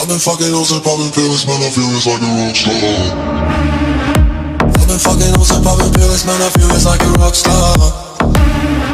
I've been fucking hoes and popping pills, man, I feel it's like a rock star. I've been fucking hoes and popping pills, man, I feel it's like a rock star.